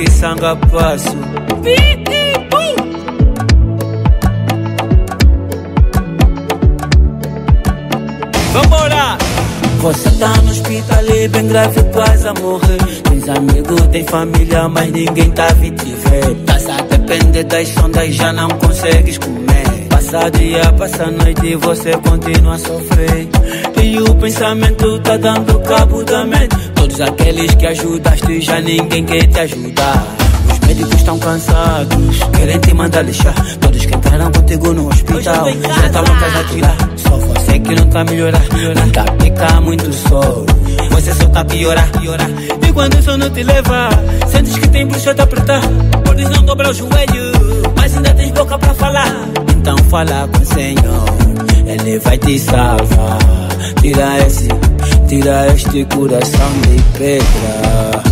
que sanga passo. Vambora! Você tá no hospital e bem grave, quase a morrer. Tens amigo, tem família, mas ninguém tá a vir te ver. Tá a depender das sondas, já não consegues comer. Passa dia, passa noite e você continua a sofrer. E o pensamento tá dando cabo da mente. Todos aqueles que ajudaste, já ninguém quer te ajudar. Os médicos estão cansados, querem te mandar lixar. Todos que entraram contigo no hospital já estão em casa a tirar. Só você que não tá a melhorar. Não tá a picar muito sol, você só tá a piorar. E quando o sono te leva, sentes que tem bruxa a te apertar. Podes não dobrar o joelho, mas ainda tens boca pra falar. Então fala com o Senhor, Ele vai te salvar. Tira este coração de pedra.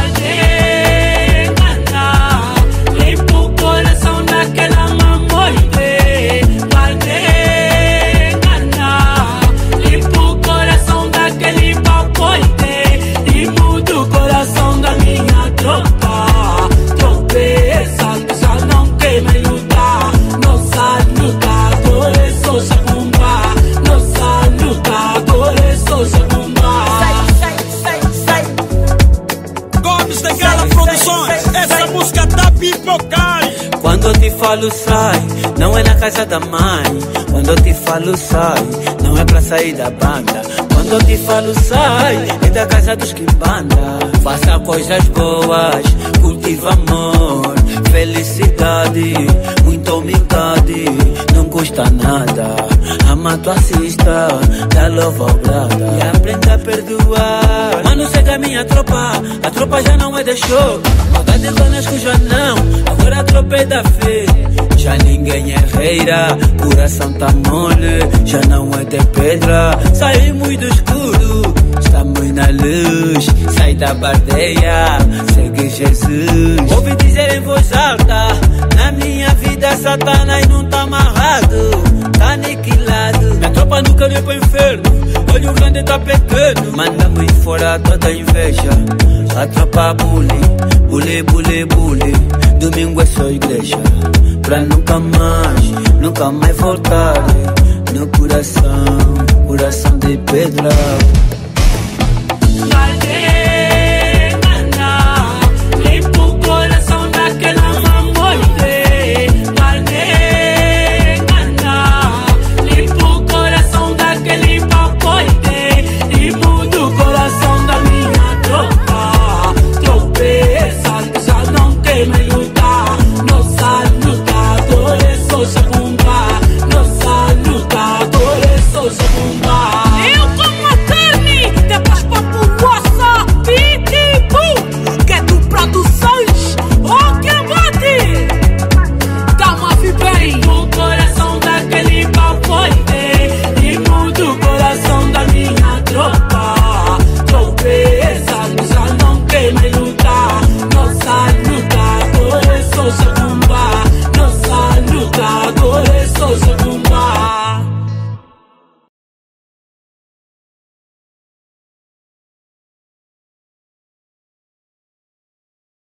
Essa música tá pipocai. Quando eu te falo sai, não é na casa da mãe. Quando eu te falo sai, não é pra sair da banda. Quando eu te falo sai, é da casa dos que banda. Faça coisas boas, cultiva amor, felicidade, muita humildade, não custa nada. Ama tua cista, dá louva ao brada e aprenda a perdoar. Mano, segue a minha tropa, a tropa já não é de show. Maldade conosco já não, agora a tropa é da fé. Já ninguém é reira, coração tá mole, já não é de pedra. Saímos do escuro, estamos na luz. Sai da bardeia, segue Jesus. Ouvi dizer em voz alta, na minha vida Satanás não tá amarrado, tá aniquilado. Minha tropa nunca olhou pro inferno, olho grande tá pequeno. Mandamos fora toda inveja, a tropa bully, bully. Domingo é só igreja, pra nunca mais voltar. No coração de pedra.